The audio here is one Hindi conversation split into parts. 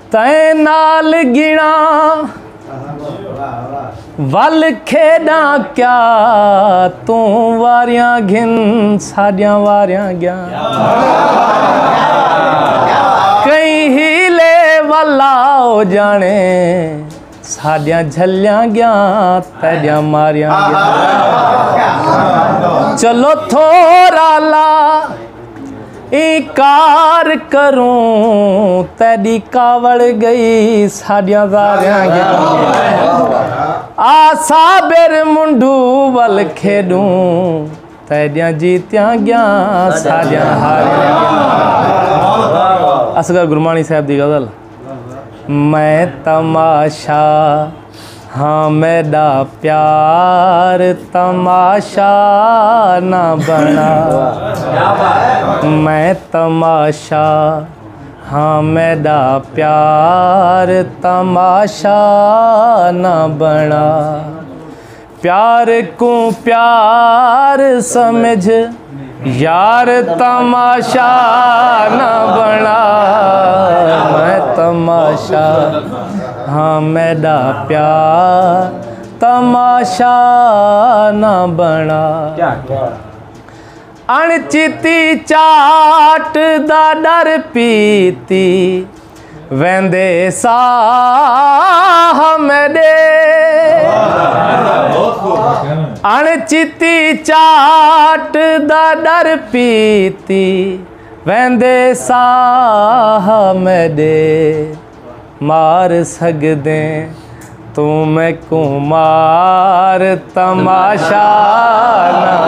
तैं नाल गिणा वल खेड़ा क्या तू वारियां घिन साडियां वारियां गया कई हीले वाला हो जाने साडियां झलियां गया तेरियां मारियां गया चलो थोड़ा ला इकार करूं तेरी कावड़ गई साडियां वारियां गया आसा बेर मुंडू वल खेडूं तेरियां जीतियां गया साडियां हारियां गया। असगर गुरमानी साहब दी गज़ल। मैं तमाशा हाँ मेरा प्यार तमाशा ना बना मैं तमाशा हाँ मेरा प्यार तमाशा ना बना प्यार को प्यार समझ यार तमाशा ना बना मैं तमाशा हाँ मेरा प्यार तमाशा ना बना अणचिती चाट दा डर पीती वेंदे साह मेरे अणचिती चाट दा डर पीती वेंदे साह मेरे मार सकदे तू मैं को मार तमाशा ना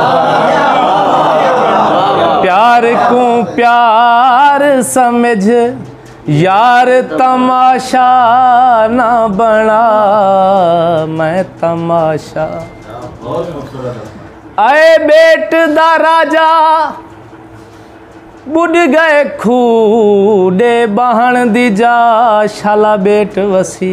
प्यार को प्यार समझ यार तमाशा ना बना मैं तमाशा आए बेट दा राजा बुढ़ गए खूडे बहन दी जा शाला बेट वसी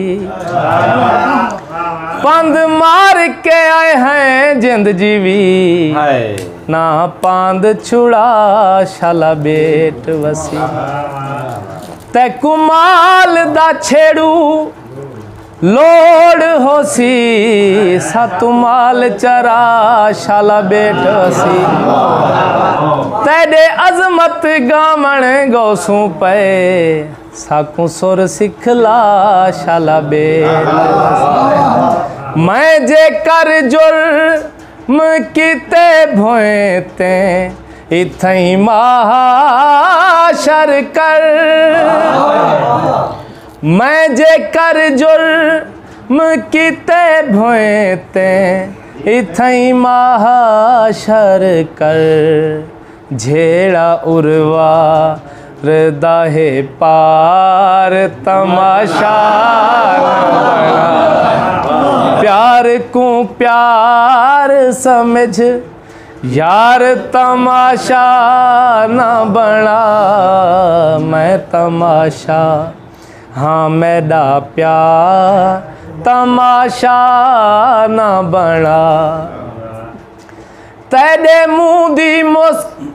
पंद मार के आए हैं जिंद जीवी ना पांद छुड़ा शाला बेट वसी ते कुमाल दा छेड़ू लोड़ होसी सतुमाल चरा शाला बेट वसी तेरे अजमत गावण गौसू पे साकू सुर सिखला शाला बेट मैं जे कर जुर्म किते भोएते इथई महाशर कर मैं जे कर जुर्म किते भोएते इथई महाशर कर झेड़ा उर्वा रदाहे पार तमाशा प्यार को प्यार समझ यार तमाशा ना बना मैं तमाशा हाँ मेरा प्यार तमाशा ना बना तेरे मुँह दी मुस्क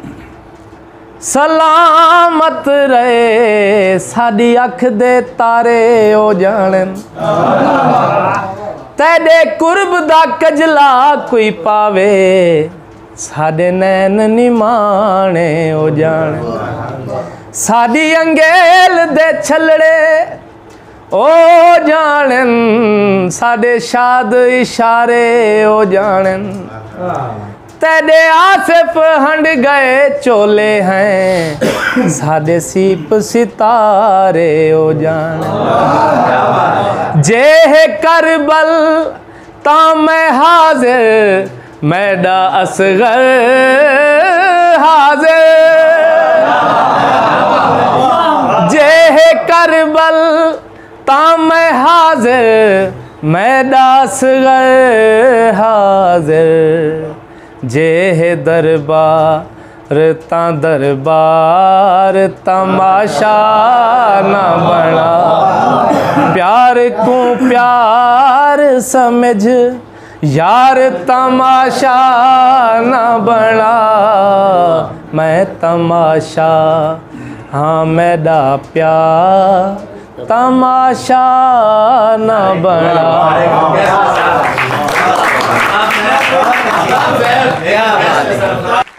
सलामत रहे साड़ी अख दे तारे ओ जानन तेरे कुर्ब दा कजला कोई पावे साडे नैन निमाने ओ जानन साड़ी अंगेल दे छलड़े ओ जानन साडे शाद इशारे ओ जानन तेरे आसिफ हंड गए चोले हैं साडे सीप सितारे ओ जान जे है करबल ता मैं हाजिर मैडा असगर हाजिर जे है करबल ता मैं हाजिर मैडा असगर हाजिर जे है दरबार ता दरबार तमाशा ना बना प्यार को प्यार समझ यार तमाशा ना बना मैं तमाशा हाँ मेरा प्यार तमाशा न बना।